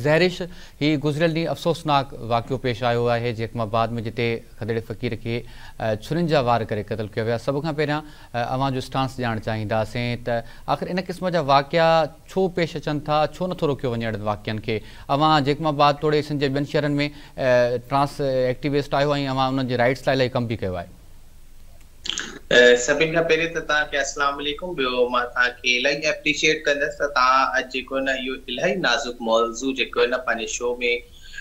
ज़हरिश ही गुज़िरियल ॾींहुं अफ़सोसनाक वाक़ियो पेश आयो आहे जेकमाबाद में, जिते खदेड़े फ़क़ीर खे छुरियुनि जा वार करे क़त्ल कयो वियो। सभ खां पहिरियां अवां जो स्टांस ॼाणणु चाहींदासीं त आख़िर इन क़िस्म जा वाक़िया छो पेश अचनि था, छो नथो रोकियो वञे अहिड़नि वाक़ियनि खे। अवां जेकमाबाद तोड़े सिंध जे ॿियनि शहरनि में ट्रांस एक्टिविस्ट आहियो ऐं अवां उन्हनि जे राइट्स लाइ इलाही कमु बि कयो आहे। सभिनि खां पहिरीं त तव्हांखे अस्सलाम वालेकुम। ॿियो मां तव्हांखे इलाही एप्रिशिएट कंदसि त तव्हां अॼु जेको न इहो इलाही नाज़ुक मौज़ू जेको न पंहिंजे शो में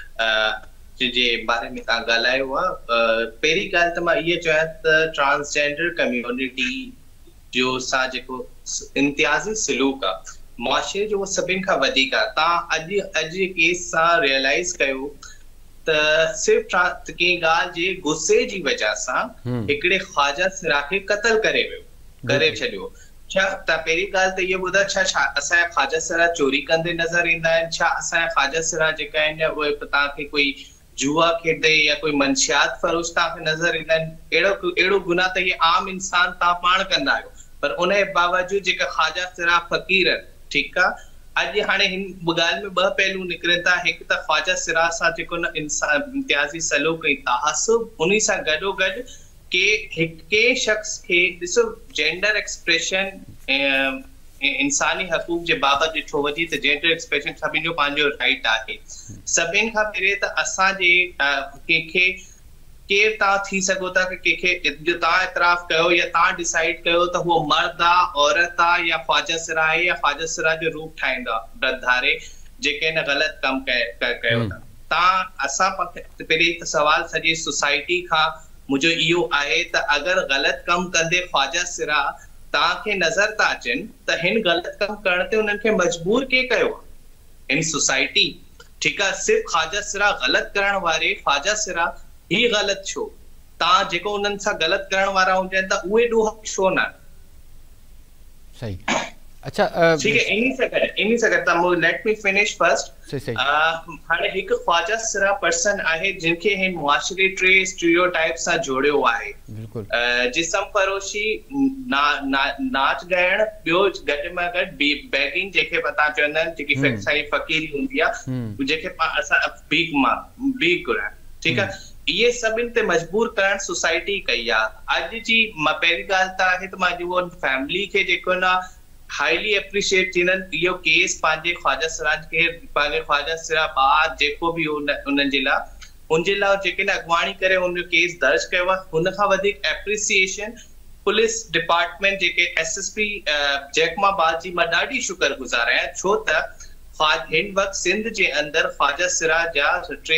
जे बारे में तव्हां ॻाल्हायो आहे। पहिरीं ॻाल्हि त मां इहा चवां त ट्रांसजेंडर कम्यूनिटी जो सां जेको इम्तियाज़ी सलूक आहे मुआशरे जो, उहो सभिनि खां वधीक आहे। तव्हां अॼु जे केस सां रियलाइज़ कयो त सिर्फ़ कंहिं ॻाल्हि जे गुस्से जी वजह सां हिकिड़े ख्वाजा सिरा खे क़त्ल करे छॾियो। छा त पहिरीं ॻाल्हि त इहो ॿुधायो, छा असांजा ख्वाजा सिरा चोरी कंदे नज़र ईंदा आहिनि? छा असांजा ख्वाजा सिरा जेका आहिनि उहे तव्हांखे कोई जुआ खेॾंदे या कोई मंशियात फरोश तव्हांखे नज़र ईंदा आहिनि? अहिड़ो गुनाह त इहे आम इंसान तव्हां पाण कंदा आहियो, पर उन जे बावजूद जेका ख्वाजा सिरा फ़क़ीर, ठीकु आहे, अॼु हाणे हिन ॻाल्हि में ॿ पहलू निकिरनि था। हिकु त ख्वाजा सिरा सां जेको न इम्तियाज़ी सलूक ऐं तहासुब, उन सां गॾोगॾु के शख़्स खे ॾिसो जेंडर एक्सप्रेशन इंसानी हक़ूक़ जे बाबति ॾिठो वञे त जेंडर एक्सप्रेशन सभिनि जो पंहिंजो राइट आहे। सभिनि खां पहिरीं त असांजे कंहिंखे केरु तव्हां थी सघो था कि कंहिंखे जो तव्हां इतराफ़ कयो या तव्हां डिसाइड कयो त उहो मर्द आहे, औरत आहे या ख्वाजा सिरा आहे या ख्वाजा सिरा जो रूप ठाहींदा धारे जेके न ग़लति कमु कयो था तव्हां। असां पहिरीं त सवाल सॼी सोसाइटी खां मुंहिंजो इहो आहे त अगरि ग़लति कमु कंदे ख्वाजा सिरा तव्हांखे नज़र था अचनि त हिन ग़लति कमु करण ते उन्हनि खे मजबूर के कयो आहे? हिन सोसाइटी, ठीकु आहे। सिर्फ़ु ख्वाजा सिरा ग़लति करण वारे ख्वाजा सिरा ही ग़लति छो? तव्हां जेको उन्हनि सां ग़लति करण वारा हुजनि त उहे ॾोह छो न? सही, अच्छा ठीक है। इन्हीं से करता हूं, लेट मी फिनिश फर्स्ट। हाणे हिकु ख्वाजा सिरा पर्सन आहे जिनखे हिन मुआशरे टे स्टीरियोटाइप सां जोड़ियो आहे। जिस्म फरोशी, नाच ॻाइण, ॿियो गॾ में गॾु बेगिंग जेके पता चवंदा आहिनि, जेकी सारी फ़क़ीरी हूंदी आहे, जेके असां भीख घुराइण, ठीकु आहे। इहे सभिनि ते मजबूर करण सोसाइटी कई आहे। अॼु जी पहिरीं ॻाल्हि त आहे त मां उहो फैमिली खे जेको न हाईली एप्रिशिएट थींदनि इहो केस पंहिंजे ख्वाजा सिरा खे, पंहिंजे ख्वाजा सिरा ॿार जेको बि उनजे लाइ जेके न अॻुवाणी करे हुन जो केस दर्ज कयो आहे। हुन खां वधीक एप्रिसिएशन पुलिस डिपार्टमेंट जेके SSP जैकमाबाद जी मां ॾाढी शुक्रगुज़ार आहियां, छो त हिन वक़्तु सिंध जे अंदरि ख्वाजा सिरा जा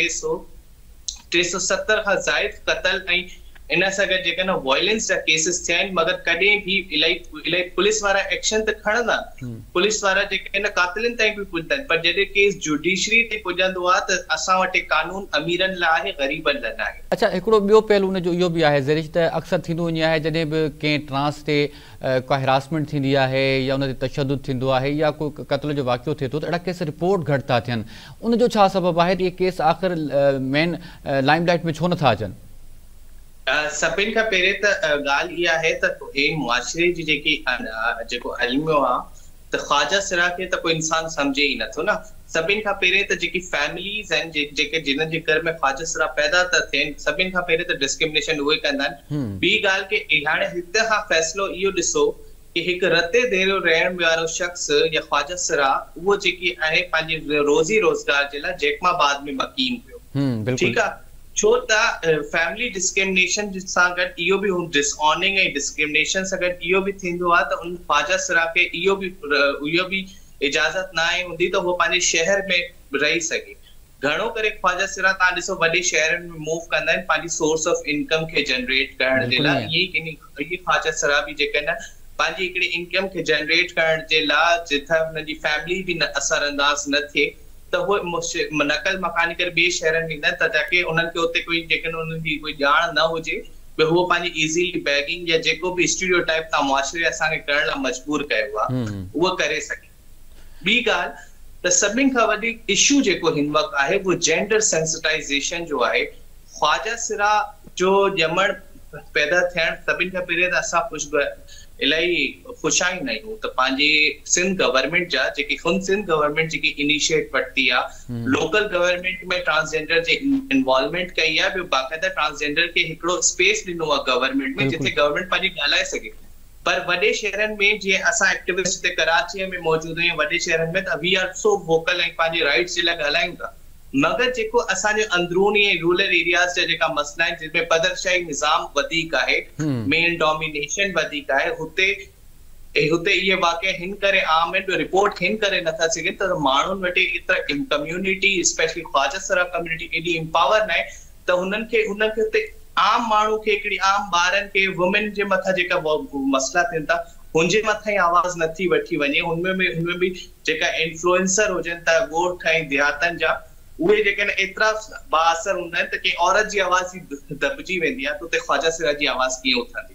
370 खां ज़ाइद क़त्ल ऐं इन सां गॾु जेके न वायलेंस जा केसिस थिया आहिनि, मगर कॾहिं बि इलाही पुलिस वारा एक्शन त खणंदा, पुलिस वारा जेके न कातिलनि ताईं बि पुॼंदा आहिनि, पर जॾहिं केस जुडिशरी ते पुॼंदो आहे त असां वटि कानून अमीरनि लाइ आहे, ग़रीबनि लाइ न आहे। अच्छा, हिकिड़ो ॿियो पहलू हुन जो इहो बि आहे ज़रिश त अक्सर थींदो ईअं आहे जॾहिं बि कंहिं ट्रांस ते का हिरासमेंट थींदी आहे या उन ते तशद्दुद थींदो आहे या कोई क़त्ल जो वाक़ियो थिए थो त अहिड़ा केस रिपोर्ट घटि था थियनि। उनजो छा सबबु आहे त इहे केस आख़िर मेन लाइमलाइट में छो नथा अचनि? सभिनि खां पहिरीं त ॻाल्हि इहा आहे त हे मुआशरे जी जेको हलमियो आहे त ख्वाजा सिरा खे त कोई इंसान सम्झे ई नथो न। सभिनि खां पहिरीं त जेकी फैमिलीज़ आहिनि जेके जिन्हनि जे घर में ख्वाजा सिरा पैदा था थियनि, सभिनि खां पहिरीं त डिस्क्रिमिनेशन उहे कंदा आहिनि। ॿी ॻाल्हि कि हाणे हिते खां फ़ैसिलो इहो ॾिसो कि हिकु रते देरो रहण वारो शख़्स या ख्वाजा सिरा उहो जेकी आहे पंहिंजे रोज़ी रोज़गार जे लाइ जैकमाबाद में मकीन पियो, ठीकु आहे। छो त फैमिली डिस्क्रिमिनेशन सां गॾु इहो बि डिसऑर्निंग ऐं डिस्क्रिमिनेशन सां गॾु इहो बि थींदो आहे त उन ख्वाजा सिरा खे इहो बि इजाज़त न आहे हूंदी त उहो पंहिंजे शहर में रही सघे। घणो करे ख्वाजा सिरा तव्हां ॾिसो वॾे शहरनि में मूव कंदा आहिनि पंहिंजी सोर्स ऑफ इनकम खे जनरेट करण जे लाइ। इहे ख्वाजा सिरा बि जेके न पंहिंजी हिकिड़ी इनकम खे जनरेट करण जे लाइ जिथे हुनजी फैमिली बि असरअंदाज न थिए त उहे नकल मकानी करे ॿिए शहरनि में ईंदा आहिनि, त ताकी उन्हनि खे उते कोई जेके उन्हनि जी कोई ॼाण न हुजे उहो पंहिंजी इज़ीली बैगिंग या जेको बि स्टीरियोटाइप तव्हां मुआशरे असांखे करण लाइ मजबूर कयो आहे उहो करे सघे। ॿी ॻाल्हि त सभिनि खां वधीक इशू जेको हिन वक़्तु आहे उहो जेंडर सेंसिटाइज़ेशन जो आहे। ख्वाजा सिरा जो ॼमण पैदा थियण सभिनि खां पहिरीं त असां इलाही खुशाइन आहियूं त पंहिंजे सिंध गवर्नमेंट जा जेके सिंध गवर्नमेंट जेकी इनिशिएट वरिती आहे लोकल गवर्नमेंट में ट्रांसजेंडर जे इन्वॉल्वमेंट कई आहे, ॿियो बाक़ाइदा ट्रांसजेंडर खे हिकिड़ो स्पेस ॾिनो आहे गवर्नमेंट में जिथे गवर्नमेंट पंहिंजी ॻाल्हाए सघे। पर वॾे शहरनि में जीअं असां एक्टिविस्ट हिते कराचीअ में मौजूद आहियूं, वॾे शहरनि में त वी आर सो वोकल ऐं पंहिंजे राइट्स जे लाइ ॻाल्हायूं था, मगर जेको असांजे अंदरूनी ऐं रूरल एरियाज़ जा जेका मसइला आहिनि जिनमें पदरशाही निज़ाम वधीक आहे, मेल डोमिनेशन वधीक आहे, हुते इहे वाक़िआ हिन करे आम आहिनि, रिपोर्ट हिन करे नथा सघनि त माण्हुनि वटि एतिरा कम्युनिटी स्पेशली ख्वाजा सरा कम्युनिटी एॾी एम्पावर न आहे त हुनखे हुते आम माण्हू खे हिकिड़ी आम ॿारनि खे वुमेन जे मथां जेका मसइला थियनि था हुनजे मथां ई आवाज़ नथी वठी वञे। हुनमें बि जेका इन्फ्लुएंसर हुजनि था ॻोठ ऐं देहातनि जा, उहे जेके एतिरा बाअसर हूंदा आहिनि त कंहिं औरत जी आवाज़ दॿिजी वेंदी आहे त उते ख्वाजा सरा जी आवाज़ कीअं उथंदी।